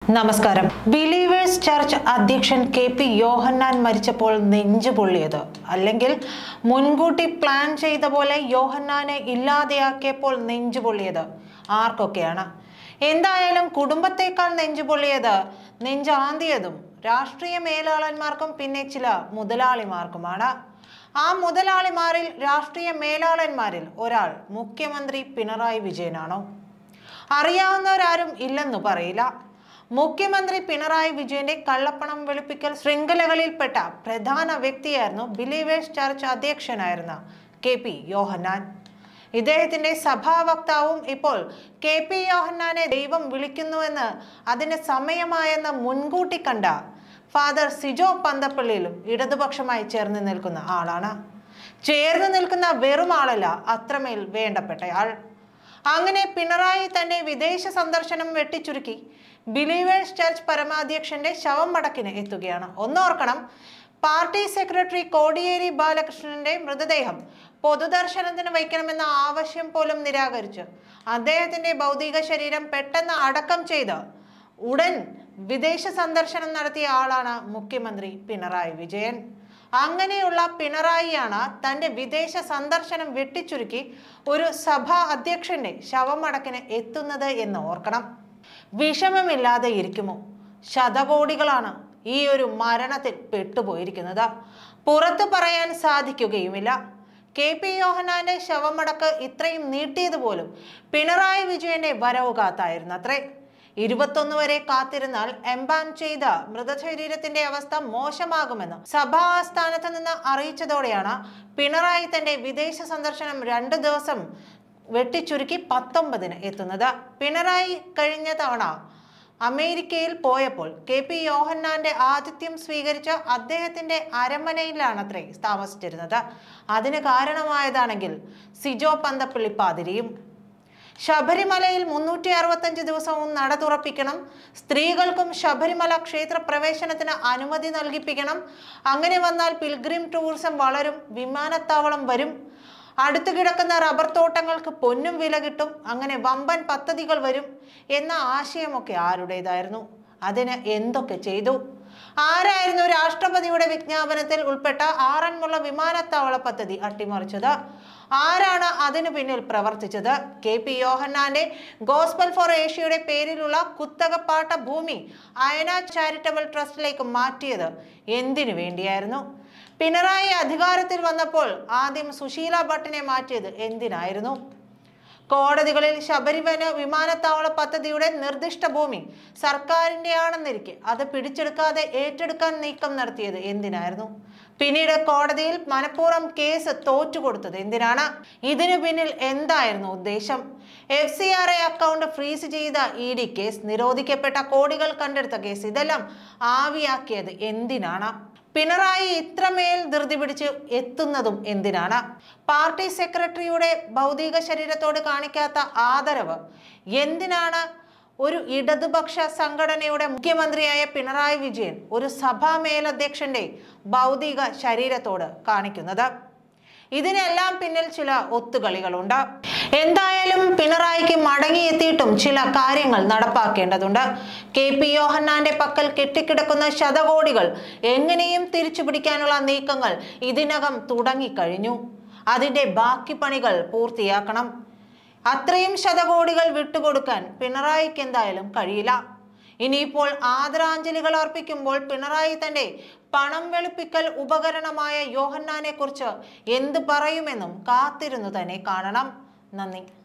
നമസ്കാരം. Believers church അധ്യക്ഷൻ K P. Yohannan മരിച്ചപ്പോൾ നെഞ്ചു പൊള്ളിയത്, അല്ലെങ്കിൽ മുൻകൂട്ടി പ്ലാൻ ചെയ്ത പോലെ യോഹന്നാനെ ഇല്ലാതെയാക്കിയപ്പോൾ നെഞ്ചു പൊള്ളിയത് ആർക്കൊക്കെയാണ്? എന്തായാലും കുടുംബത്തേക്കാൾ നെഞ്ചു പൊള്ളിയത്, നെഞ്ചാന്തിയതും രാഷ്ട്രീയ മേലാളന്മാർക്കും പിന്നെ ചില മുതലാളിമാർക്കുമാണ്. ആ മുതലാളിമാരിൽ, രാഷ്ട്രീയ മേലാളന്മാരിൽ ഒരാൾ മുഖ്യമന്ത്രി പിണറായി വിജയനാണോ? അറിയാവുന്നവരാരും ഇല്ലെന്നു പറയില്ല. മുഖ്യമന്ത്രി പിണറായി വിജയന്റെ കള്ളപ്പണം വെളുപ്പിക്കൽ ശൃംഖലകളിൽപ്പെട്ട പ്രധാന വ്യക്തിയായിരുന്നു ബിലീവേഴ്സ് ചർച്ച് അധ്യക്ഷനായിരുന്ന കെ.പി. യോഹന്നാൻ. ഇദ്ദേഹത്തിന്റെ സഭാവക്താവും ഇപ്പോൾ കെ.പി. യോഹന്നാനെ ദൈവം വിളിക്കുന്നുവെന്ന്, അതിന് സമയമായെന്ന് മുൻകൂട്ടി കണ്ട ഫാദർ സിജോ പന്തപ്പള്ളിയിലും ഇടതുപക്ഷമായി ചേർന്ന് നിൽക്കുന്ന ആളാണ്. ചേർന്ന് നിൽക്കുന്ന വെറും ആളല്ല, അത്രമേൽ വേണ്ടപ്പെട്ടയാൾ. അങ്ങനെ പിണറായി തന്റെ വിദേശ സന്ദർശനം വെട്ടിച്ചുരുക്കി ബിലീവേഴ്സ് ചർച്ച് പരമാധ്യക്ഷന്റെ ശവമടക്കിന് എത്തുകയാണ്. ഒന്നോർക്കണം, പാർട്ടി സെക്രട്ടറി കോടിയേരി ബാലകൃഷ്ണന്റെ മൃതദേഹം പൊതുദർശനത്തിന് വയ്ക്കണമെന്ന ആവശ്യം പോലും നിരാകരിച്ച് അദ്ദേഹത്തിന്റെ ഭൗതിക ശരീരം പെട്ടെന്ന് അടക്കം ചെയ്ത് ഉടൻ വിദേശ സന്ദർശനം നടത്തിയ ആളാണ് മുഖ്യമന്ത്രി പിണറായി വിജയൻ. അങ്ങനെയുള്ള പിണറായിയാണ് തന്റെ വിദേശ സന്ദർശനം വെട്ടിച്ചുരുക്കി ഒരു സഭാ അധ്യക്ഷന്റെ ശവമടക്കിന് എത്തുന്നത് എന്ന് ഓർക്കണം. വിഷമമില്ലാതെ ഇരിക്കുമോ? ശതകോടികളാണ് ഈ ഒരു മരണത്തിൽ പെട്ടുപോയിരിക്കുന്നത്. പുറത്തു പറയാൻ സാധിക്കുകയുമില്ല. കെ.പി. യോഹന്നാന്റെ ശവമടക്ക് ഇത്രയും നീട്ടിയത് പോലും പിണറായി വിജയന്റെ വരവ് കാത്തായിരുന്നത്രേ. 21 വരെ കാത്തിരുന്നാൽ എംബാം ചെയ്ത മൃതശരീരത്തിന്റെ അവസ്ഥ മോശമാകുമെന്ന് സഭാ ആസ്ഥാനത്ത് നിന്ന് അറിയിച്ചതോടെയാണ് പിണറായി തന്റെ വിദേശ സന്ദർശനം 2 ദിവസം വെട്ടിച്ചുരുക്കി 19-ന് എത്തുന്നത്. പിണറായി കഴിഞ്ഞ തവണ അമേരിക്കയിൽ പോയപ്പോൾ കെ.പി. യോഹന്നാന്റെ ആതിഥ്യം സ്വീകരിച്ച അദ്ദേഹത്തിന്റെ അരമനയിലാണത്രേ താമസിച്ചിരുന്നത്. അതിന് കാരണമായതാണെങ്കിൽ സിജോ പന്തപ്പള്ളി പാതിരിയും. ശബരിമലയിൽ 365 ദിവസവും നട തുറപ്പിക്കണം, സ്ത്രീകൾക്കും ശബരിമല ക്ഷേത്ര പ്രവേശനത്തിന് അനുമതി നൽകിപ്പിക്കണം, അങ്ങനെ വന്നാൽ പിൽഗ്രിം ടൂറിസം വളരും, വിമാനത്താവളം വരും, അടുത്തു കിടക്കുന്ന റബ്ബർ തോട്ടങ്ങൾക്ക് പൊന്നും വില കിട്ടും, അങ്ങനെ വമ്പൻ പദ്ധതികൾ വരും എന്ന ആശയമൊക്കെ ആരുടേതായിരുന്നു? അതിന് എന്തൊക്കെ ചെയ്തു? ആരായിരുന്നു രാഷ്ട്രപതിയുടെ വിജ്ഞാപനത്തിൽ ഉൾപ്പെട്ട ആറന്മുള വിമാനത്താവള പദ്ധതി അട്ടിമറിച്ചത്? ആരാണ് അതിനു പിന്നിൽ പ്രവർത്തിച്ചത്? കെ.പി. യോഹന്നാന്റെ ഗോസ്പൽ ഫോർ ഏഷ്യയുടെ പേരിലുള്ള കുത്തകപ്പാട്ട ഭൂമി അയന ചാരിറ്റബിൾ ട്രസ്റ്റിലേക്ക് മാറ്റിയത് എന്തിനു വേണ്ടിയായിരുന്നു? പിണറായി അധികാരത്തിൽ വന്നപ്പോൾ ആദ്യം സുശീല ഭട്ടിനെ മാറ്റിയത് എന്തിനായിരുന്നു? കോടതികളിൽ ശബരിമല വിമാനത്താവള പദ്ധതിയുടെ നിർദ്ദിഷ്ട ഭൂമി സർക്കാരിന്റെ ആണെന്നിരിക്കെ അത് പിടിച്ചെടുക്കാതെ ഏറ്റെടുക്കാൻ നീക്കം നടത്തിയത് എന്തിനായിരുന്നു? പിന്നീട് കോടതിയിൽ മനഃപൂർവ്വം കേസ് തോറ്റുകൊടുത്തത് എന്തിനാണ്? ഇതിനു പിന്നിൽ എന്തായിരുന്നു ഉദ്ദേശം? FCRA അക്കൗണ്ട് ഫ്രീസ് ചെയ്ത ED കേസ്, നിരോധിക്കപ്പെട്ട കോടികൾ കണ്ടെടുത്ത കേസ്, ഇതെല്ലാം ആവിയാക്കിയത് എന്തിനാണ്? പിണറായി ഇത്രമേൽ ധൃതി പിടിച്ച് എത്തുന്നതും എന്തിനാണ്? പാർട്ടി സെക്രട്ടറിയുടെ ഭൗതിക ശരീരത്തോട് കാണിക്കാത്ത ആദരവ് എന്തിനാണ് ഒരു ഇടതുപക്ഷ സംഘടനയുടെ മുഖ്യമന്ത്രിയായ പിണറായി വിജയൻ ഒരു സഭാ മേലധ്യക്ഷന്റെ ഭൗതിക ശരീരത്തോട് കാണിക്കുന്നത്? ഇതിനെല്ലാം പിന്നിൽ ചില ഒത്തുകളികളുണ്ട്. എന്തായാലും പിണറായിക്ക് മടങ്ങിയെത്തിയിട്ടും ചില കാര്യങ്ങൾ നടപ്പാക്കേണ്ടതുണ്ട്. കെ.പി. യോഹന്നാന്റെ പക്കൽ കെട്ടിക്കിടക്കുന്ന ശതകോടികൾ എങ്ങനെയും തിരിച്ചു പിടിക്കാനുള്ള നീക്കങ്ങൾ ഇതിനകം തുടങ്ങിക്കഴിഞ്ഞു. അതിന്റെ ബാക്കി പണികൾ പൂർത്തിയാക്കണം. അത്രയും ശതകോടികൾ വിട്ടുകൊടുക്കാൻ പിണറായിക്ക് എന്തായാലും കഴിയില്ല. ഇനിയിപ്പോൾ ആദരാഞ്ജലികൾ അർപ്പിക്കുമ്പോൾ പിണറായി തന്റെ പണം വെളുപ്പിക്കൽ ഉപകരണമായ യോഹന്നാനെ കുറിച്ച് എന്ത് പറയുമെന്നും കാത്തിരുന്നു തന്നെ കാണണം. നന്ദി.